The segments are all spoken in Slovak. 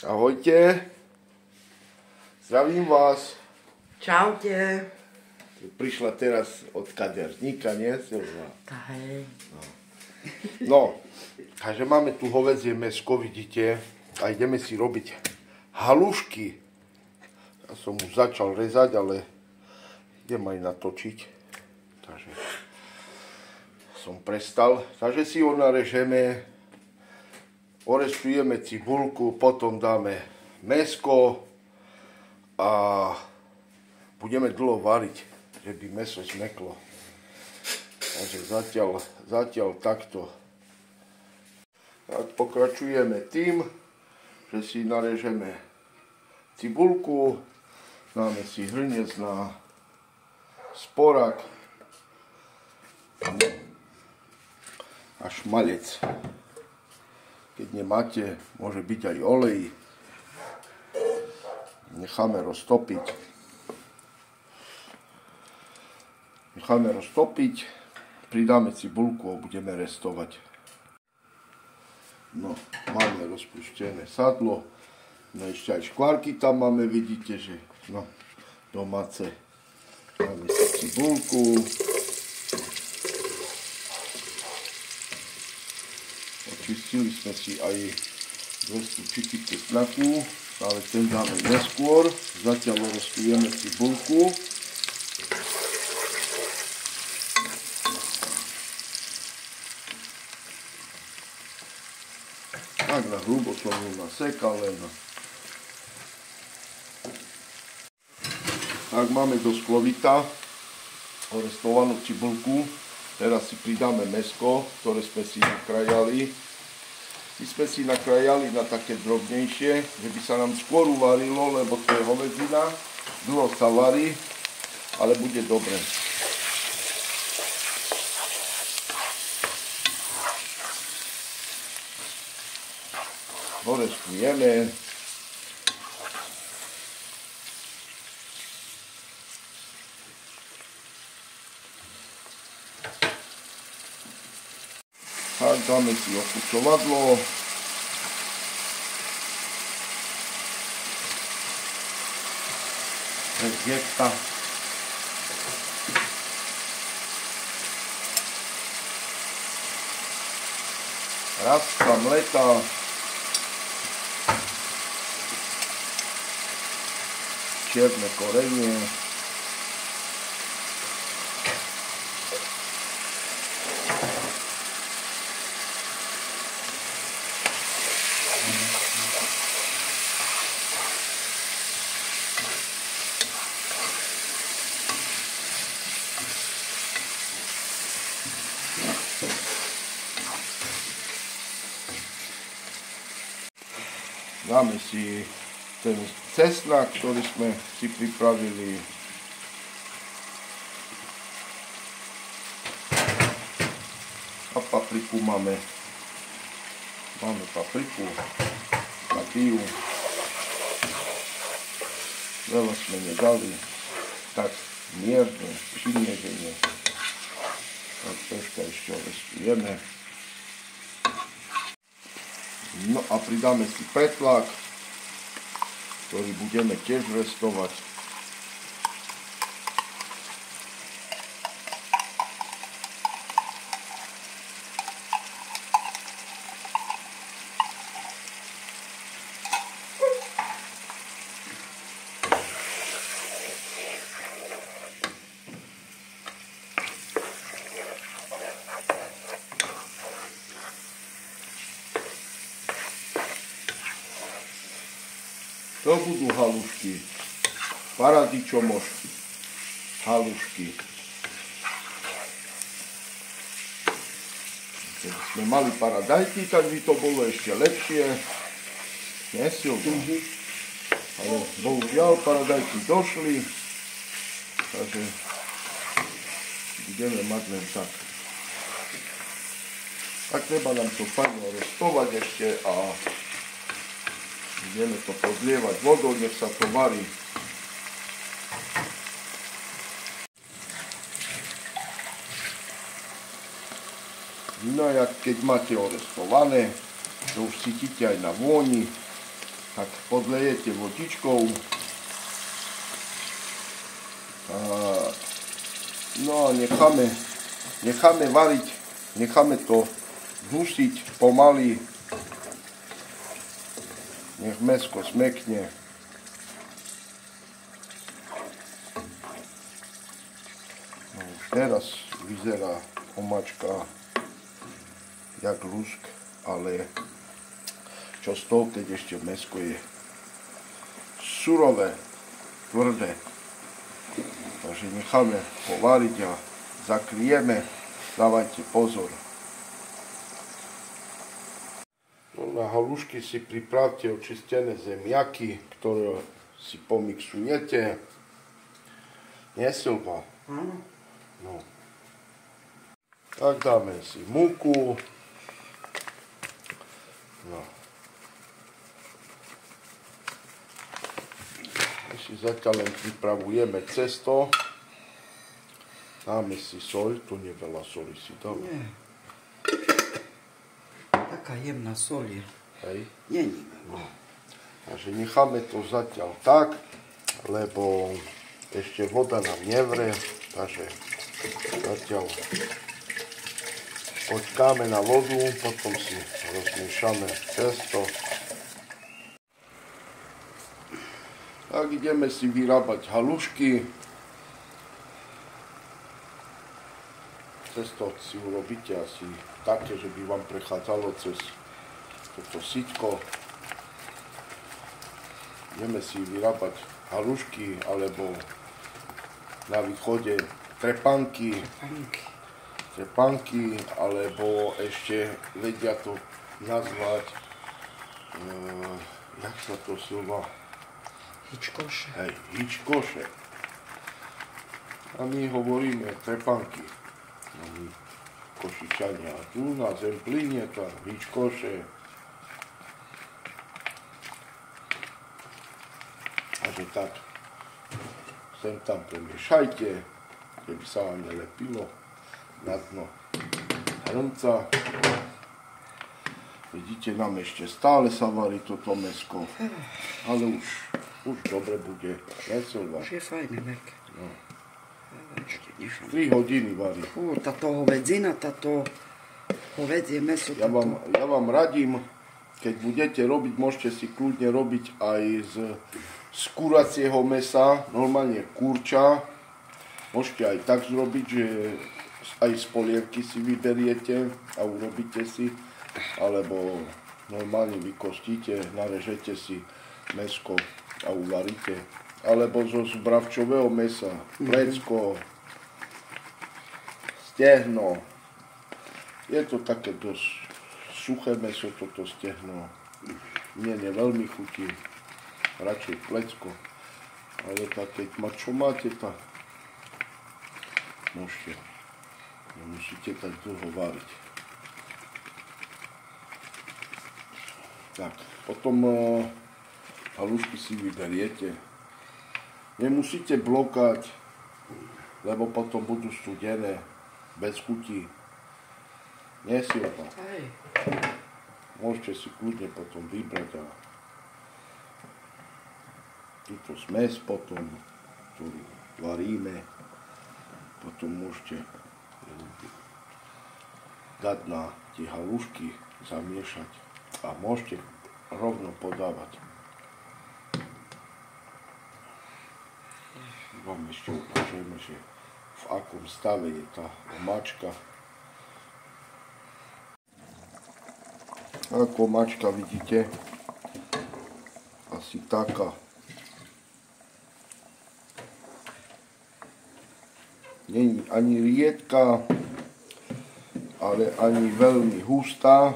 Ahojte, zdravím vás. Čaute. Prišla teraz od kaderníka, nie Silva? Hej. No, takže máme tu hovädzie mäsko, vidíte, a ideme si robiť halušky. Ja som už začal rezať, ale idem aj natočiť. Takže som prestal. Takže si ho narežeme, orestujeme cibulku, potom dáme mäsko a budeme dlho variť, že by mäso smeklo. Takže zatiaľ takto. Tak pokračujeme tým, že si narežeme cibulku, dáme si hrniec na sporak a šmalec. Keď nemáte, môže byť aj olej. Necháme roztopiť. Pridáme cibulku a budeme restovať. No, máme rozpuštené sadlo. No ešte aj škvárky tam máme, vidíte, že no, domáce. Dáme si cibulku. Očistili sme si aj 200 čiky cesnaku, ale ten dáme neskôr. Zatiaľ orestujeme cibulku. Tak na hrubo som ju nasekal len. Tak máme do sklovita orestovanú cibulku. Teraz si pridáme mäsko, ktoré sme si nakrajali. My sme si nakrajali na také drobnejšie, že by sa nám skôr uvarilo, lebo to je hovedzina. Dlho sa varí, ale bude dobre. Orestujeme. Tak dáme si okučovadlo. Servietta. Rastka mleta. Čierne korenie. Dáme si ten cesnak, ktorý sme si pripravili. A papriku máme. Máme papriku, patiu. Veľa sme nedali. Tak mierne, přiměřeně. Tak troška ešte orestujeme. No a pridáme si pretlak, ktorý budeme tiež restovať. To budú halušky, paradičomož halušky. Keby sme mali paradajky, tak by to bolo ešte lepšie. Nesilno. Ale bohužiaľ paradajky došli, takže budeme mať len tak. Tak treba nám to fajne restovať ešte a budeme to podlievať vodou, nech sa to varí. No a keď máte orestované, to už cítite aj na vôni, tak podlejete vodičkou. No a necháme variť, necháme to dusiť pomaly. Nech mäsko smekne. No, už teraz vyzerá omáčka jak lusk, ale čo z toho, keď ešte mäsko je surové, tvrdé. Takže necháme povariť a zakryjeme. Dávajte pozor. No, na halušky si pripravte očistené zemiaky, ktoré si pomixujete. Nie, Silva? Áno. No. Tak dáme si múku. No. My si zatiaľ len pripravujeme cesto. Dáme si soľ, tu nie veľa soli si dáme. Nie. Taká jemná sol je. Hej. Není. No. Takže necháme to zatiaľ tak, lebo ešte voda nám nevre, takže zatiaľ počkáme na vodu, potom si rozmiešame cesto. Tak ideme si vyrábať halušky. Cesto si urobíte asi také, že by vám prechádzalo cez toto sitko. Ideme si vyrábať halušky, alebo na východe trepanky, alebo ešte vedia to nazvať, jak sa to slova? Hičkoše. Hej, hičkoše. A my hovoríme trepanky. No my Košičania. A tu na Zemplíne to hičkoše. Takže tak, sem tam premiešajte, keby sa vám nelepilo na dno hrnca. Vidíte, nám ešte stále sa varí toto mäsko, ale už dobre bude. Nesilva. Už je fajné mek. No. Ešte nechám. 3 hodiny varí. Táto hovedzina, táto hovedzie mäso. Ja vám radím, keď budete robiť, môžete si kľudne robiť aj z kuracieho mäsa, normálne kurča. Môžete aj tak zrobiť, že aj z polievky si vyberiete a urobíte si, alebo normálne vykostíte, narežete si mäsko a uvaríte. Alebo zo bravčového mäsa, plecko, stehno. Je to také dosť suché mäso, toto stehno. Mne neveľmi chutí, radšej plecko. Ale tak keď čo máte, tak môžete. Nemusíte tak dlho variť. Tak, potom halušky si vyberiete. Nemusíte blokať, lebo potom budú studené, bez chutí. Nie, Silva. Hej. Môžete si kľudne potom vybrať a túto smes potom, ktorú varíme, potom môžete dať na tie halušky, zamiešať a môžete rovno podávať. Vám ešte ukážeme, že v akom stave je tá omáčka. Ako omáčka vidíte, asi taká. Není ani riedka, ale ani veľmi hustá.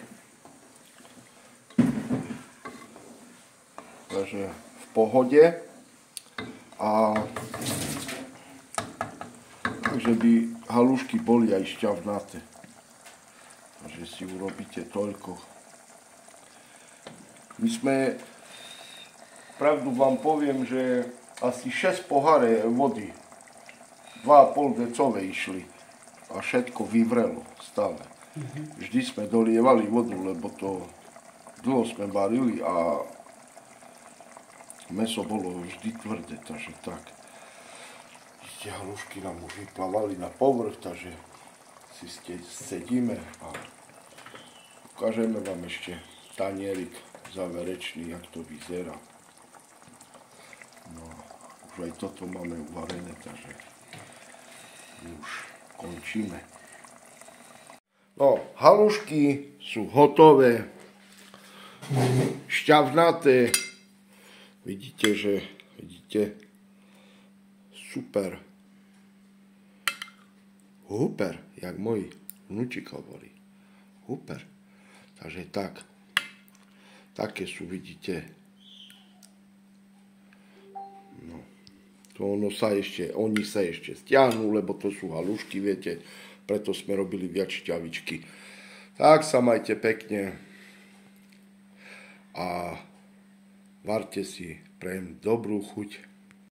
Takže v pohode. A takže by halušky boli aj šťavnaté. Takže si urobíte toľko. My sme, pravdu vám poviem, že asi 6 poháre vody, 2,5 decové išli a všetko vyvrelo stále. Vždy sme dolievali vodu, lebo to dlho sme varili a Meso bolo vždy tvrdé, takže tak. Tie halušky nám už vyplávali na povrch, takže si sedíme a ukážeme vám ešte tanierik záverečný, jak to vyzerá. No, už aj toto máme uvarené, takže už končíme. No, halušky sú hotové, šťavnaté. Vidíte, super. Super, jak môj vnúčik hovorí. Super. Takže tak. Také sú, vidíte. No. Oni sa ešte stiahnu, lebo to sú halušky, viete. Preto sme robili viac šťavičky. Tak sa majte pekne. A varte si, prajem dobrú chuť.